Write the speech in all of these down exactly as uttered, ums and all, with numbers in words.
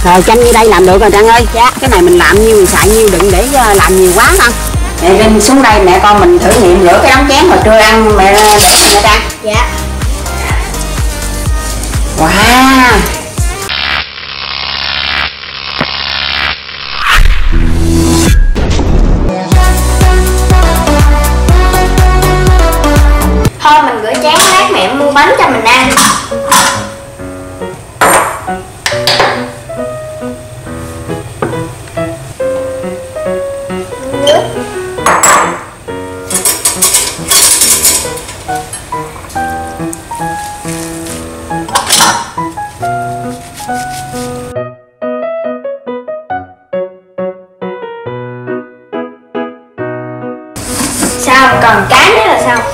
Rồi chanh như đây làm được rồi Trang ơi. Dạ. Cái này mình làm nhiêu mình xài nhiêu, đừng để làm nhiều quá không. Mẹ Vinh xuống đây mẹ con mình thử nghiệm rửa cái đống chén hồi trưa ăn mẹ được không mẹ Trang? Dạ. Wow. Thôi mình rửa chén lát mẹ mua bánh cho mình ăn. Sao còn cái nữa là sao?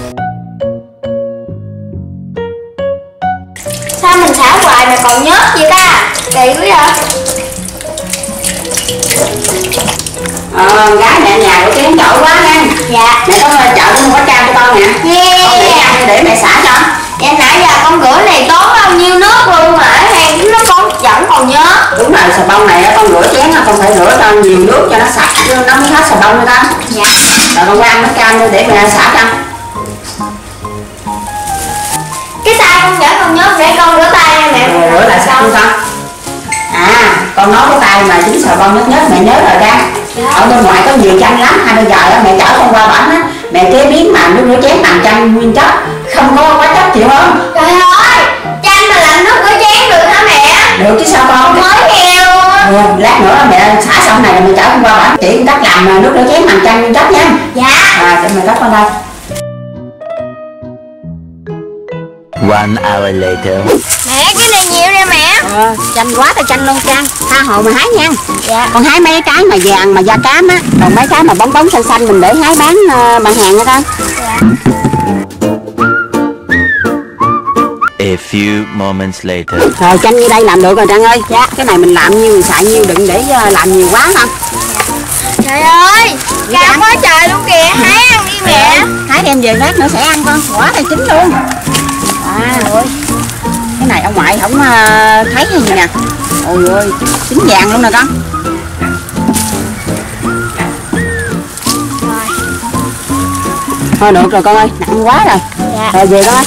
Sao mình xả hoài mà còn nhớt vậy ta? Kỳ quá vậy. Ờ, gái mẹ nhà của chén giỏi quá nha. Dạ. Mẹ có chợ mua quả cam cho con nè. Yeah. Con để ăn để mẹ xả cho. Dạ nãy giờ con rửa này tốn bao nhiêu nước luôn mà ở hàng nó con vẫn còn nhớ. Đúng rồi, xà bông này con rửa chén con phải rửa cho nhiều nước cho nó sạch nó mới hết xà bông nữa ta. Dạ. Rồi con qua ăn bánh cam để mẹ xả cho. Cái tay con nhớ con nhớ để con rửa tay nha mẹ. Rồi rửa lại sao con? À, con nói cái tay mà dính xà bông nhất nhất mẹ nhớ rồi ra. Dạ. Ở bên ngoài có nhiều chanh lắm, hai bây giờ mẹ chở con qua bển á, mẹ chế biến mà nước rửa chén bằng chanh nguyên chất, không có hóa chất chịu không? Trời ơi, chanh mà làm nước rửa chén được hả mẹ? Được chứ sao con? Mới nghe luôn á. Ừ, lát nữa mẹ xả xong này mẹ chở con qua bển chỉ cách làm nước rửa chén bằng chanh nguyên chất nha. Dạ. À, để mẹ cất con đây. One hour later. Mẹ cái này nhiều nè mẹ. Ờ, chanh quá trời chanh luôn Trang. Tha hồ mà hái nha. Dạ. Con hái mấy cái mà vàng mà da cám á, còn mấy cái mà bóng bóng xanh xanh mình để hái bán uh, bằng hàng nha con. Dạ. A few moments later. Rồi chanh như đây làm được rồi Trang ơi. Dạ. Cái này mình làm nhiêu mình xài nhiêu, đừng để uh, làm nhiều quá không. Trời ơi, cao quá trời luôn kìa, hái ăn đi mẹ. Hái đem về lát nữa sẽ ăn con, quả là chín luôn. À, ôi. Cái này ông ngoại không uh, thấy hay gì nè. Ôi ơi, chín vàng luôn nè con. Thôi được rồi con ơi, nặng quá rồi. Dạ. Rồi về con ơi.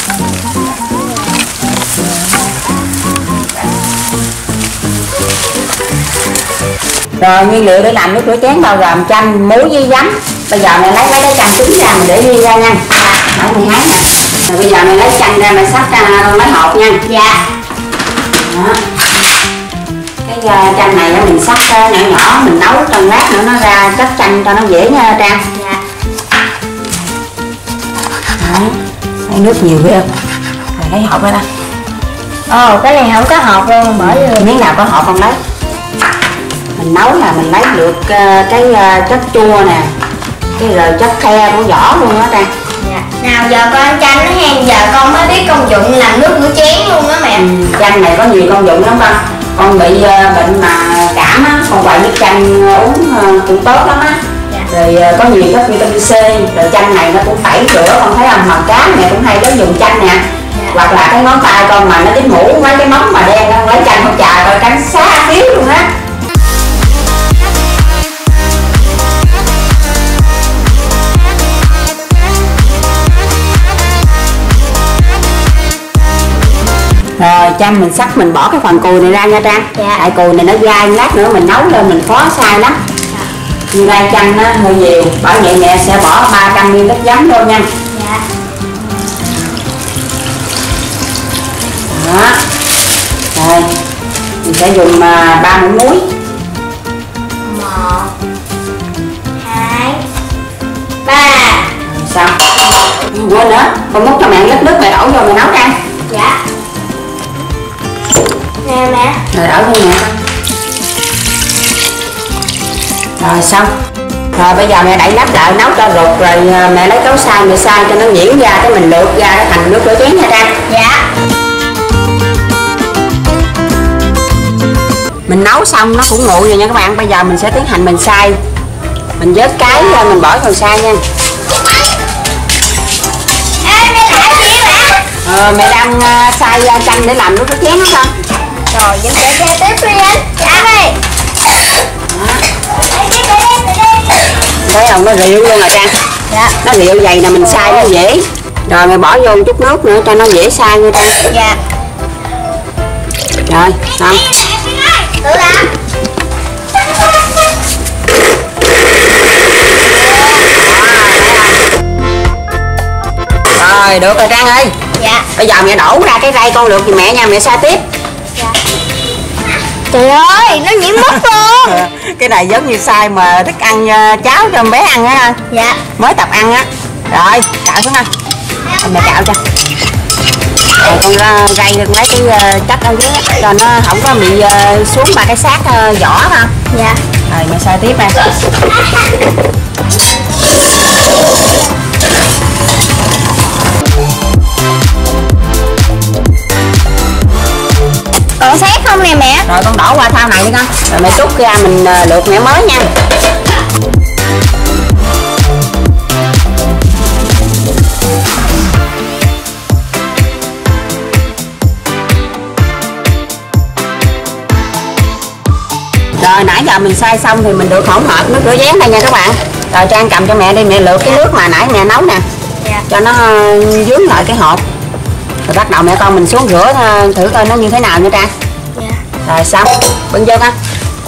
Rồi nguyên liệu để làm nước rửa chén bao gồm chanh, muối với giấm. Bây giờ mẹ lấy mấy cái chanh trứng ra mình để ghi ra nha. Ở mày hái nè. Rồi bây giờ mẹ lấy chanh ra mẹ xắt ra con mấy hộp nha. Dạ. Đó. Cái uh, chanh này mình xắt uh, nhỏ nhỏ mình nấu trong lát nữa nó ra chất chanh cho nó dễ nha Trang. Dạ. Đấy. Lấy nước nhiều ghê không? Rồi lấy hộp ra đó. Ồ, cái này không có hộp luôn bởi vì Miếng nào có hộp không lấy. Mình nấu là mình lấy được uh, cái uh, chất chua nè, cái rồi chất khe của vỏ luôn á Trang. dạ. Nào giờ con ăn chanh nó hen, giờ con mới biết công dụng làm nước rửa chén luôn á mẹ. Ừ, chanh này có nhiều công dụng lắm con. Con bị uh, bệnh mà cảm á, con quậy nước chanh uh, uống uh, cũng tốt lắm á. Dạ. Rồi uh, có nhiều chất vitamin C, rồi chanh này nó cũng tẩy rửa con thấy không, màu cá mẹ cũng hay lấy dùng chanh nè. Dạ. Hoặc là cái ngón tay con mà nó dính mũ mấy cái móng mà đen á, lấy chanh con chà coi trắng xá xíu luôn á. Rồi chanh mình sắc mình bỏ cái phần cùi này ra nha Trang. Dạ. Tại cùi này nó dai, lát nữa mình nấu lên mình khó sai lắm. Dạ. Như đây chanh nó hơi nhiều, bởi vậy mẹ sẽ bỏ ba trăm mi li lít giấm vô nha. Dạ. Đó. Rồi mình sẽ dùng ba muỗng muối. Một, hai, ba. Rồi xong. Quên nữa, con múc cho mẹ lít nước mẹ đổ vô mẹ nấu Trang. Dạ. Nè mẹ. Rồi đổ vô mẹ. Rồi xong. Rồi bây giờ mẹ đậy nắp lại nấu cho ruột rồi mẹ lấy cấu xay mẹ xay cho nó nhuyễn ra cái mình lượt ra cái thành nước rửa chén nha Trang. Dạ. Mình nấu xong nó cũng nguội rồi nha các bạn. Bây giờ mình sẽ tiến hành mình xay. Mình vớt cái mình bỏ vào xay nha. Ê mẹ lại gì mẹ? Ờ, mẹ đang uh, xay uh, chanh để làm nước rửa chén đó con. Rồi vẫn sẽ kế tiếp đi anh. nó rượu luôn rồi Trang. Dạ. Nó rượu dày nè, mình xay nó dễ. Rồi mày bỏ vô một chút nước nữa cho nó dễ xay nha Trang. Dạ. Rồi, xong. Tự làm. Rồi, được rồi Trang ơi. Dạ. Bây giờ mẹ đổ ra cái rây con luộc thì mẹ nha, mẹ xay tiếp. Dạ. Trời ơi, nó nhiễm mốc luôn. Cái này giống như xay mà thức ăn cháo cho bé ăn á. Dạ. Mới tập ăn á. Rồi, cạo xuống ha. Mẹ cạo cho. Rồi con rây được mấy cái chất ở dưới á, cho nó không có bị xuống ba cái xác vỏ ha. Dạ. Rồi mẹ xay tiếp nè. Còn xét không nè mẹ? Rồi con đổ qua thau này đi con. Rồi mẹ trút ra mình luộc mẹ mới nha. Rồi nãy giờ mình xay xong thì mình được hỗn hợp nước rửa chén đây nha các bạn. Rồi Trang cầm cho mẹ đi, mẹ lượt cái nước mà nãy mẹ nấu nè. Dạ. Cho nó dướng lại cái hột. Rồi bắt đầu mẹ con mình xuống rửa thử coi nó như thế nào nha Trang. Dạ. Rồi xong, bưng vô con.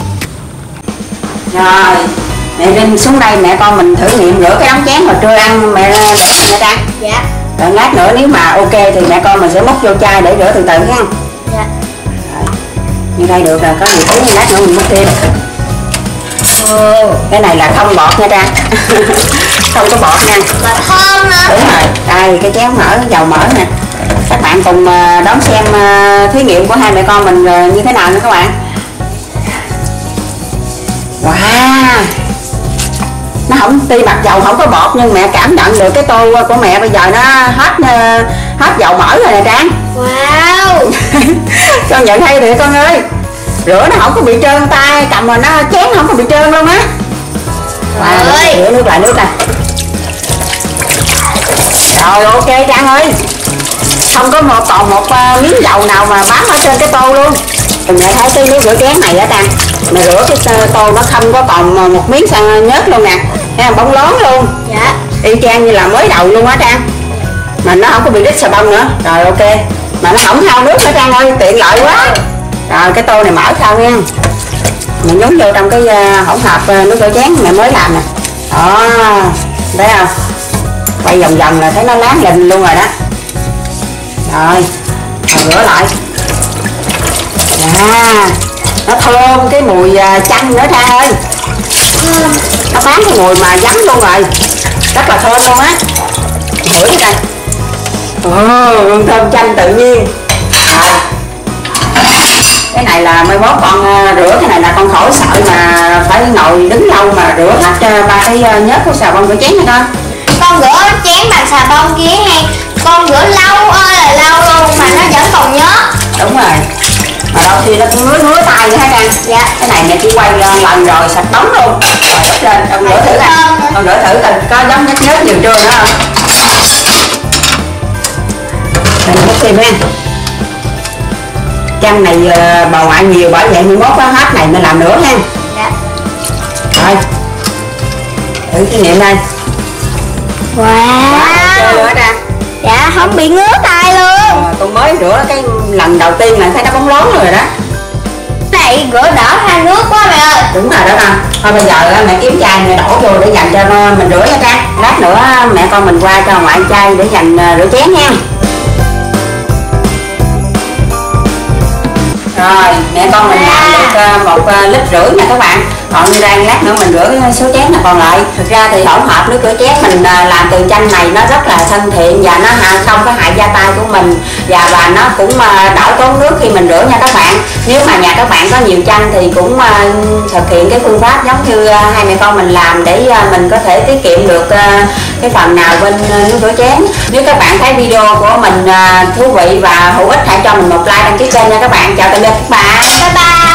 Rồi, mẹ Vinh xuống đây mẹ con mình thử nghiệm rửa cái đống chén hồi trưa ăn mẹ được nha Trang. Dạ. Rồi lát nữa nếu mà ok thì mẹ con mình sẽ múc vô chai để rửa từ từ ha. Dạ. Như đây được rồi, có gì tí lát nữa mình múc thêm. Oh, cái này là không bọt nha Trang. Không có bọt nha. Mà thơm nữa. Đúng rồi, đây cái chén mỡ, dầu mỡ nè. Các bạn cùng đón xem thí nghiệm của hai mẹ con mình như thế nào nha các bạn. Wow, nó không, tuy mặt dầu không có bọt nhưng mẹ cảm nhận được cái tô của mẹ bây giờ nó hết hết dầu mỡ rồi nè Trang. Wow. Con nhận hay thiệt con ơi, rửa nó không có bị trơn tay, cầm mà nó chén không có bị trơn luôn á. Wow, ơi. rửa nước lại nước nè. Rồi ok Trang ơi, không có một còn một uh, miếng dầu nào mà bám ở trên cái tô luôn. Mẹ thấy cái nước rửa chén này á Trang, mẹ rửa cái tô nó không có còn một miếng sang nhớt luôn nè, thấy không, bóng lón luôn. Dạ. Y chang như là mới đầu luôn á Trang, mà nó không có bị rít xà bông nữa. Rồi ok, mà nó không hao nước nữa Trang ơi, tiện lợi quá. Rồi cái tô này mở sao nha, mẹ nhúng vô trong cái uh, hỗn hợp uh, nước rửa chén mẹ mới làm nè. Đó, thấy không, quay vòng vòng là thấy nó láng lình luôn rồi đó. Rồi, rồi rửa lại. À, nó thơm cái mùi uh, chanh nữa Trang ơi. Nó bán cái mùi mà giấm luôn rồi, rất là thơm luôn á. Ngửi đây. Ồ, hương thơm chanh tự nhiên. Rồi, cái này là mai mốt con uh, rửa cái này là con khỏi sợ mà phải ngồi đứng lâu mà rửa hết uh, ba cái uh, nhớt của xà bông rửa chén nha con. Con rửa chén bằng xà bông kia hay con rửa lâu ơi là lâu luôn mà nó vẫn còn nhớ. Đúng rồi, mà đôi khi nó cũng ngứa ngứa tay nữa hả Trang. Dạ. Cái này mẹ chỉ quay uh, lần rồi sạch bóng luôn. Rồi úp lên, con rửa thử nè, con rửa thử coi có giống nhớt nhớt nhiều chưa nữa không. Mình múc thêm ha. Chanh này uh, bà ngoại nhiều bởi vậy mai mốt có hết này mới làm nữa ha. Dạ. Rồi, thử cái nghiệm đây. Wow. Chơi nữa ra. Dạ không bị ngứa tay luôn. À, con mới rửa cái lần đầu tiên là thấy nó bóng lón rồi đó. Này rửa đỡ hai nước quá mẹ ơi. Đúng rồi đó con. Thôi bây giờ mẹ kiếm chai mẹ đổ vô để dành cho mình rửa nha Trang. Lát nữa mẹ con mình qua cho ngoại chai để dành rửa chén nha. Rồi mẹ con mình làm được một lít rưỡi nha các bạn. Còn như đây lát nữa mình rửa số chén là còn lại. Thực ra thì hỗn hợp nước rửa chén mình làm từ chanh này nó rất là thân thiện và nó không có hại da tay của mình, và và nó cũng đỡ tốn nước khi mình rửa nha các bạn. Nếu mà nhà các bạn có nhiều chanh thì cũng thực hiện cái phương pháp giống như hai mẹ con mình làm để mình có thể tiết kiệm được cái phần nào bên nước rửa chén. Nếu các bạn thấy video của mình thú vị và hữu ích, hãy cho mình một like, đăng ký kênh nha các bạn. Chào tạm biệt các bạn. Bye bye.